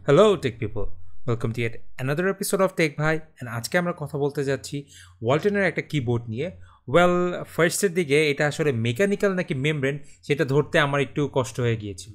Hello tech people, welcome to yet another episode of tech ভাই। And আজকে আমরা কথা বলতে যাচ্ছি ওয়ালটনের একটা কিবোর্ড নিয়ে। ওয়েল, ফার্স্টের দিকে এটা আসলে মেকানিক্যাল নাকি মেমব্রেন সেটা ধরতে আমার একটু কষ্ট হয়ে গিয়েছিল।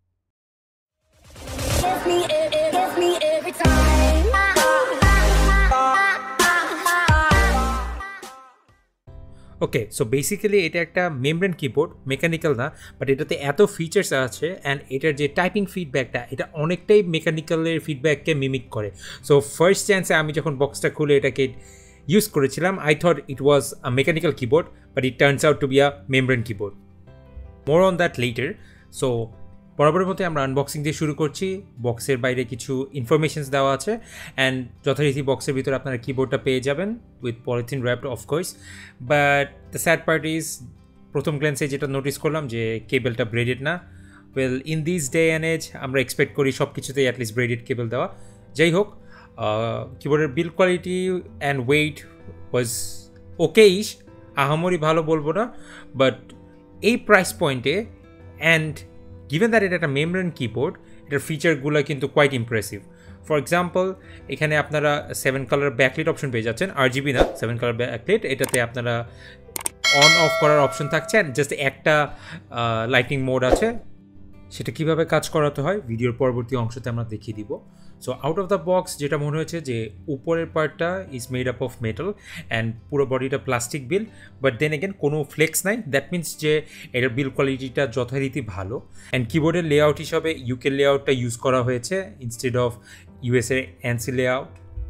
ওকে, সো বেসিক্যালি এটা একটা মেমব্রেন কিবোর্ড, মেকানিক্যাল না, বাট এটাতে এত ফিচার্স আছে অ্যান্ড এটার যে টাইপিং ফিডব্যাকটা এটা অনেকটাই মেকানিক্যালের ফিডব্যাককে মিমিক করে। সো ফার্স্ট চান্সে আমি যখন বক্সটা খুলে এটাকে ইউজ করেছিলাম, I thought it was a mechanical keyboard, but it turns out to be a membrane keyboard. More on that later. So বরাবরের মধ্যে আমরা আনবক্সিং দিয়ে শুরু করছি। বক্সের বাইরে কিছু ইনফরমেশনস দেওয়া আছে অ্যান্ড যথারীতি বক্সের ভিতরে আপনারা কিবোর্ডটা পেয়ে যাবেন with polythene wrapped of course. But the sad part is, প্রথম গ্ল্যান্সে যেটা নোটিস করলাম যে কেবলটা ব্রেডেড না। Well, in this day and age আমরা এক্সপেক্ট করি সব কিছুতেই অ্যাটলিস্ট ব্রেডেড কেবল দেওয়া। যাই হোক, কিবোর্ডের build quality and weight was okayish, আহামরি ভালো বলবো না, বাট এই প্রাইস পয়েন্টে অ্যান্ড given that এটা একটা মেমব্রেন কিবোর্ড, এটার ফিচারগুলো কিন্তু কোয়াইট ইমপ্রেসিভ। ফর এক্সাম্পল, এখানে আপনারা 7 কালার ব্যাকলাইট অপশন পেয়ে যাচ্ছেন, RGB না, 7 কালার ব্যাকলাইট। এটাতে আপনারা অন অফ করার অপশন থাকছে অ্যান্ড জাস্ট একটা লাইটিং মোড আছে। সেটা কীভাবে কাজ করাতে হয় ভিডিওর পরবর্তী অংশতে আমরা দেখিয়ে দিব। So out of the box যেটা মনে হয়েছে যে উপরের পার্টটা is made up of metal and পুরো বডিটা plastic build, but then again কোনো ফ্লেক্স নাই। দ্যাট মিনস যে এটার বিল্ড কোয়ালিটিটা যথারীতি ভালো। অ্যান্ড কিবোর্ডের লেআউট হিসাবে ইউকে লেআউটটা ইউজ করা হয়েছে instead of USA ANSI layout.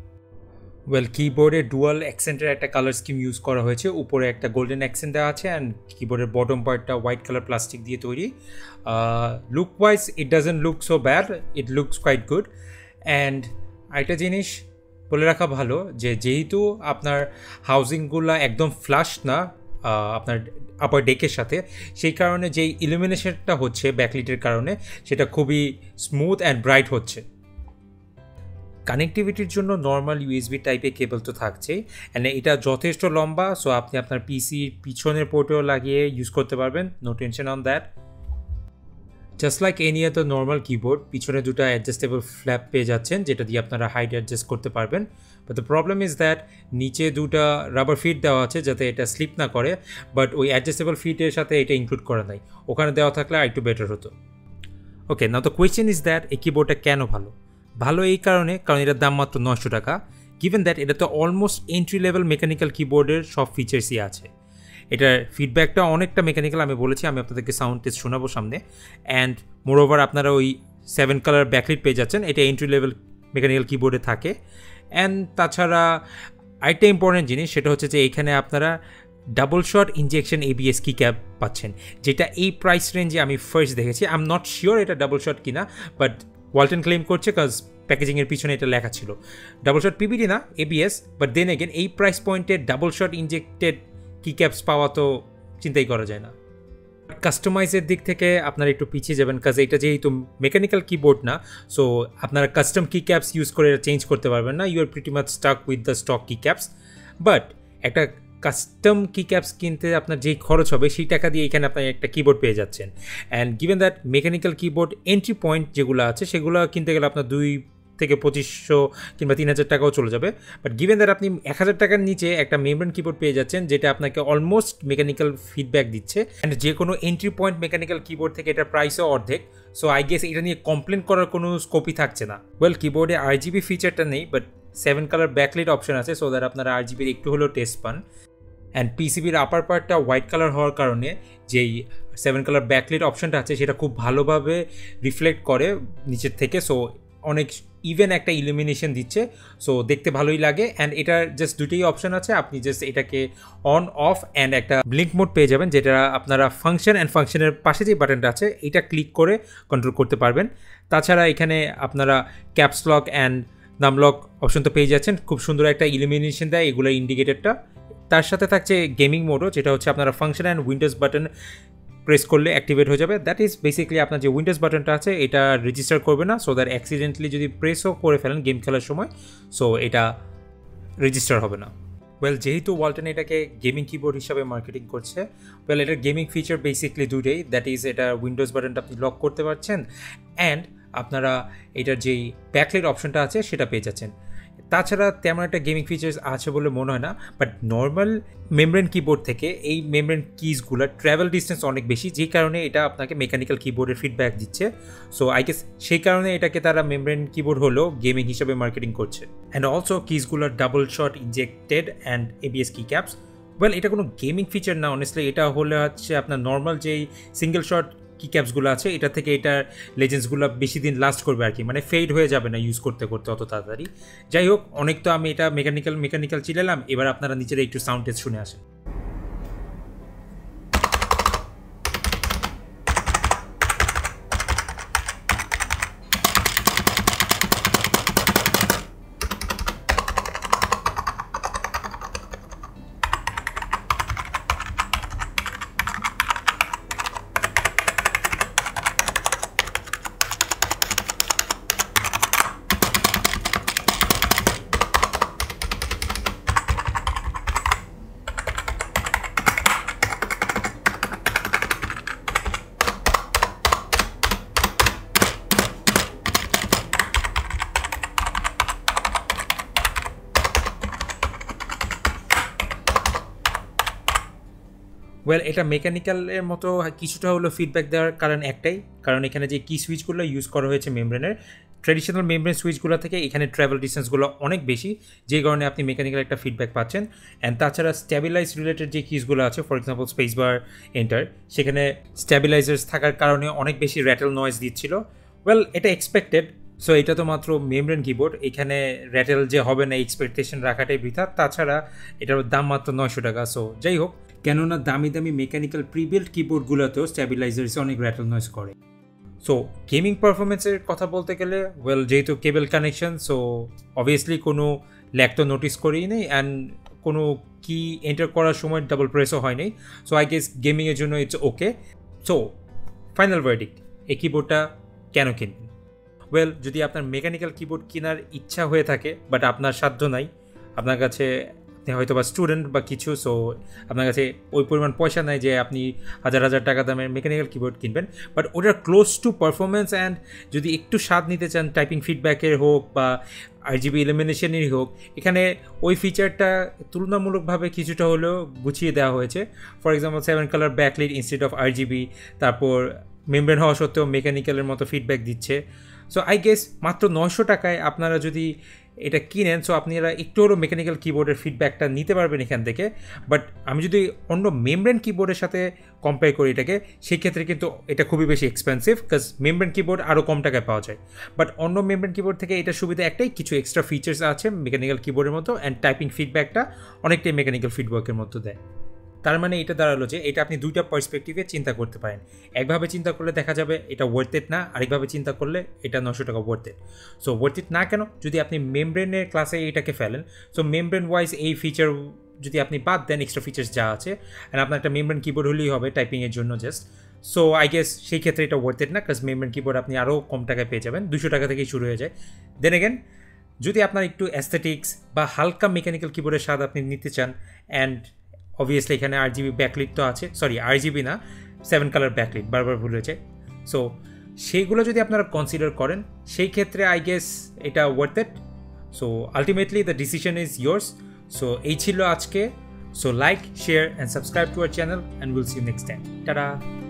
Well, কিবোর্ডে ডুয়াল অ্যাকসেন্টের একটা কালার স্কিম ইউজ করা হয়েছে। উপরে একটা গোল্ডেন অ্যাকসেন্ট দেওয়া আছে অ্যান্ড কিবোর্ডের বটম পার্টটা হোয়াইট কালার প্লাস্টিক দিয়ে তৈরি। Look wise it doesn't look so bad, it looks quite good. And আরেকটা জিনিস বলে রাখা ভালো যে যেহেতু আপনার হাউজিংগুলো একদম ফ্লাশ না আপনার আপার ডেকের সাথে, সেই কারণে যেই ইলুমিনেশনটা হচ্ছে ব্যাকলিটের কারণে সেটা খুবই স্মুথ অ্যান্ড ব্রাইট হচ্ছে। কানেক্টিভিটির জন্য নর্মাল ইউএসবি টাইপের কেবল তো থাকছেই অ্যান্ড এটা যথেষ্ট লম্বা, সো আপনি আপনার পিসির পিছনের পোর্টেও লাগিয়ে ইউজ করতে পারবেন, no tension on that. Just like any other normal keyboard, পিছনে দুটো অ্যাডজাস্টেবল ফ্ল্যাপ পেয়ে যাচ্ছেন যেটা দিয়ে আপনারা হাইট অ্যাডজাস্ট করতে পারবেন। But the problem is that নিচে দুটা রাবার ফিট দেওয়া আছে যাতে এটা স্লিপ না করে, বাট ওই অ্যাডজাস্টেবল ফিটের সাথে এটা ইনক্লুড করা নাই। ওখানে দেওয়া থাকলে আর একটু বেটার হতো। Okay, now the question is that এই কিবোর্ডটা কেন ভালো? ভালো এই কারণে, কারণ এটার দাম মাত্র 900 টাকা। গিভেন দ্যাট এটা তো অলমোস্ট এন্ট্রি লেভেল মেকানিক্যাল কিবোর্ডের সব ফিচার্সই আছে। এটার ফিডব্যাকটা অনেকটা মেকানিক্যাল, আমি বলেছি, আমি আপনাদেরকে সাউন্ড টেস্ট শোনাবো সামনে। অ্যান্ড মোরওভার আপনারা ওই 7 কালার ব্যাকলাইট পেয়ে যাচ্ছেন, এটা এন্ট্রি লেভেল মেকানিক্যাল কিবোর্ডে থাকে। অ্যান্ড তাছাড়া আরেকটা ইম্পর্টেন্ট জিনিস সেটা হচ্ছে যে এখানে আপনারা double shot injection ABS key cap পাচ্ছেন, যেটা এই প্রাইস রেঞ্জে আমি ফার্স্ট দেখেছি। আই এম নট শিওর এটা ডাবল শট কিনা, বাট ওয়ালটন ক্লেম করছে কাজ প্যাকেজিংয়ের পিছনে এটা লেখা ছিল। ডাবল শট PBD না, ABS, বাট দেন এগেন এই প্রাইস পয়েন্টে double shot injected key caps পাওয়া তো চিন্তাই করা যায় না। কাস্টমাইজের দিক থেকে আপনারা একটু পিছিয়ে যাবেন, কাজ এটা যেহেতু মেকানিক্যাল কিবোর্ড না, সো আপনারা কাস্টম কি ক্যাপস ইউজ করে এটা চেঞ্জ করতে পারবেন না। You are pretty much stuck with the stock key caps. But একটা কাস্টম কি ক্যাপস কিনতে আপনার যেই খরচ হবে সেই টাকা দিয়ে এখানে আপনি একটা কিবোর্ড পেয়ে যাচ্ছেন। And given that mechanical keyboard entry point যেগুলো আছে সেগুলো কিনতে গেলে আপনার 2 থেকে 2500 কিংবা 3000 টাকাও চলে যাবে। বাট গিভেন দ্যাট আপনি 1000 টাকার নিচে একটা মেমব্রেন কিবোর্ড পেয়ে যাচ্ছেন যেটা আপনাকে অলমোস্ট মেকানিক্যাল ফিডব্যাক দিচ্ছে অ্যান্ড যে কোনো এন্ট্রি পয়েন্ট মেকানিক্যাল কিবোর্ড থেকে এটার প্রাইসও অর্ধেক। সো আই গেস এটা নিয়ে কমপ্লেন করার কোনো স্কোপই থাকছে না। ওয়েল, কিবোর্ডে RGB ফিচারটা নেই, বাট 7 কালার ব্যাকলাইট অপশন আছে, সো দ্যাট আপনারা RGBর একটু হলেও টেস্ট পান। অ্যান্ড পিসিবির আপার পার্টটা হোয়াইট কালার হওয়ার কারণে যেই 7 কালার ব্যাকলাইট অপশনটা আছে সেটা খুব ভালোভাবে রিফ্লেক্ট করে নিচের থেকে, সো অনেক ইভেন একটা ইলুমিনেশন দিচ্ছে, সো দেখতে ভালোই লাগে। অ্যান্ড এটার জাস্ট দুটোই অপশন আছে, আপনি জাস্ট এটাকে অন অফ অ্যান্ড একটা ব্লিঙ্ক মোড পেয়ে যাবেন যেটা আপনারা ফাংশন অ্যান্ড ফাংশনের পাশে যে বাটনটা আছে এটা ক্লিক করে কন্ট্রোল করতে পারবেন। তাছাড়া এখানে আপনারা caps lock and num lock option তো পেয়ে যাচ্ছেন, খুব সুন্দর একটা ইলুমিনেশন দেয় এগুলোর ইন্ডিকেটরটা। তার সাথে থাকছে গেমিং মোডও, যেটা হচ্ছে আপনারা function and Windows button press করলে অ্যাক্টিভেট হয়ে যাবে। দ্যাট ইজ বেসিক্যালি আপনার যে উইন্ডোজ বাটনটা আছে এটা রেজিস্টার করবে না, সো দ্যাট অ্যাক্সিডেন্টালি যদি প্রেসও করে ফেলেন গেম খেলার সময়, সো এটা রেজিস্টার হবে না। ওয়েল, যেহেতু ওয়ালটন এটাকে গেমিং কিবোর্ড হিসাবে মার্কেটিং করছে, এটার গেমিং ফিচার বেসিক্যালি দুটোই। দ্যাট ইজ এটা উইন্ডোজ বাটনটা আপনি লক করতে পারছেন অ্যান্ড আপনারা এটার যেই ব্যাকলাইট অপশনটা আছে সেটা পেয়ে যাচ্ছেন। তাছাড়া তেমন একটা গেমিং ফিচার্স আছে বলে মনে হয় না, বাট নর্মাল মেমব্রেন কিবোর্ড থেকে এই মেমব্রেন কিজগুলোর ট্রাভেল ডিস্টেন্স অনেক বেশি, যেই কারণে এটা আপনাকে মেকানিক্যাল কিবোর্ডের ফিডব্যাক দিচ্ছে। সো আই গেস সেই কারণে এটাকে তারা মেমব্রেন কিবোর্ড হলেও গেমিং হিসাবে মার্কেটিং করছে। অ্যান্ড অলসো কিজগুলোর double shot injected and ABS key caps. Well, এটা কোনো গেমিং ফিচার না অনেস্টলি, এটা হলে হচ্ছে আপনার নর্মাল যেই সিঙ্গেল শট কি ক্যাপসগুলো আছে এটা থেকে এটার লেজেন্সগুলো বেশি দিন লাস্ট করবে আর কি, মানে ফেড হয়ে যাবে না ইউজ করতে করতে অত তাড়াতাড়ি। যাই হোক, অনেক তো আমি এটা মেকানিক্যাল চিলালাম, এবার আপনারা নিজেরা একটু সাউন্ড টেস্ট শুনে আসেন। ওয়েল, এটা মেকানিক্যালের মতো কিছুটা হলো ফিডব্যাক দেওয়ার কারণ এখানে যে কি সুইচগুলো ইউজ করা হয়েছে মেমব্রেনের, ট্র্যাডিশনাল মেমব্রেন সুইচগুলো থেকে এখানে ট্রাভেল ডিস্টেন্সগুলো অনেক বেশি, যে কারণে আপনি মেকানিক্যাল একটা ফিডব্যাক পাচ্ছেন। অ্যান্ড তাছাড়া স্ট্যাবিলাইজ রিলেটেড যে কিজগুলো আছে, for example space bar, enter, সেখানে স্ট্যাবিলাইজার্স থাকার কারণে অনেক বেশি র্যাটেল নয়েজ দিচ্ছিল। ওয়েল, এটা এক্সপেক্টেড। সো এটা তো মাত্র মেমব্রেন কিবোর্ড, এখানে র্যাটেল যে হবে না এক্সপেকটেশন রাখাটাই বৃথা। তাছাড়া এটার দাম মাত্র 900 টাকা। সো যাই হোক, কেননা দামি দামি মেকানিক্যাল প্রিবিল্ড কিবোর্ডগুলোতেও স্ট্যাবিলাইজার্স অনেক র্যাটেল নয়েজ করে। সো গেমিং পারফরমেন্সের কথা বলতে গেলে, ওয়েল, যেহেতু কেবল কানেকশন, সো অবভিয়াসলি কোনো ল্যাগ তো নোটিস করেই নেই, অ্যান্ড কোনো কি এন্টার করার সময় ডাবল প্রেসও হয়নি। সো আই গেস গেমিংয়ের জন্য it's okay. So final verdict, এই কিবোর্ডটা কেন কিনবেন? ওয়েল, যদি আপনার মেকানিক্যাল কিবোর্ড কেনার ইচ্ছা হয়ে থাকে বাট আপনার সাধ্য নাই, আপনার কাছে আপনি হয়তো বা স্টুডেন্ট বা কিছু, সো আপনার কাছে ওই পরিমাণ পয়সা নাই যে আপনি হাজার টাকা দামের মেকানিক্যাল কিবোর্ড কিনবেন, বাট ওটার ক্লোজ টু পারফরমেন্স অ্যান্ড যদি একটু স্বাদ নিতে চান টাইপিং ফিডব্যাকের হোক বা RGB ইলিমিনেশনেরই হোক, এখানে ওই ফিচারটা তুলনামূলকভাবে কিছুটা হলেও গুছিয়ে দেওয়া হয়েছে। For example 7 colour backlight instead of RGB, তারপর মেমব্রেন হওয়া সত্ত্বেও মেকানিক্যালের মতো ফিডব্যাক দিচ্ছে। সো আই গেস মাত্র 900 টাকায় আপনারা যদি এটা কিনেন, সো আপনারা একটু হলেও মেকানিক্যাল কিবোর্ডের ফিডব্যাকটা নিতে পারবেন এখান থেকে। বাট আমি যদি অন্য মেমব্রেন কিবোর্ডের সাথে কম্পেয়ার করি এটাকে, সেক্ষেত্রে কিন্তু এটা খুবই বেশি এক্সপেন্সিভ, বিকজ মেমব্রেন কিবোর্ড আরও কম টাকায় পাওয়া যায়। বাট অন্য মেমব্রেন কিবোর্ড থেকে এটা সুবিধা একটাই, কিছু এক্সট্রা ফিচার্স আছে মেকানিক্যাল কিবোর্ডের মতো, অ্যান্ড টাইপিং ফিডব্যাকটা অনেকটাই মেকানিক্যাল ফিডব্যাকের মতো দেয়। তার মানে এটা দাঁড়ালো যে এটা আপনি দুইটা পার্সপেক্টিভে চিন্তা করতে পারেন। একভাবে চিন্তা করলে দেখা যাবে এটা ওয়ার্থ ইট না, আরেকভাবে চিন্তা করলে এটা 900 টাকা worth it. So worth it না কেন? যদি আপনি মেমব্রেনের ক্লাসে এটাকে ফেলেন, সো মেমব্রেন ওয়াইজ এই ফিচার যদি আপনি বাদ দেন, এক্সট্রা ফিচার্স যা আছে, অ্যান্ড আপনার একটা মেমব্রেন কিবোর্ড হলেই হবে টাইপিংয়ের জন্য জাস্ট। সো আই গেস সেই ক্ষেত্রে এটা ওয়ার্থ ইট না, কাজ মেমব্রেন কিবোর্ড আপনি আরও কম টাকায় পেয়ে যাবেন, 200 টাকা থেকেই শুরু হয়ে যায়। দেন এগেন, যদি আপনার একটু অ্যাস্থেটিক্স বা হালকা মেকানিক্যাল কিবোর্ডের স্বাদ আপনি নিতে চান, অ্যান্ড অবভিয়াসলি এখানে RGB ব্যাকলিট তো আছে, সরি RGB না, 7 কালার ব্যাকলিট, বারবার ভুল হয়েছে। সো সেইগুলো যদি আপনারা কনসিডার করেন, সেই ক্ষেত্রে আই গেস এটা worth it. So ultimately the decision is yours. So এই ছিল আজকে। So like, share and subscribe to our channel, and will see you next time. Tata.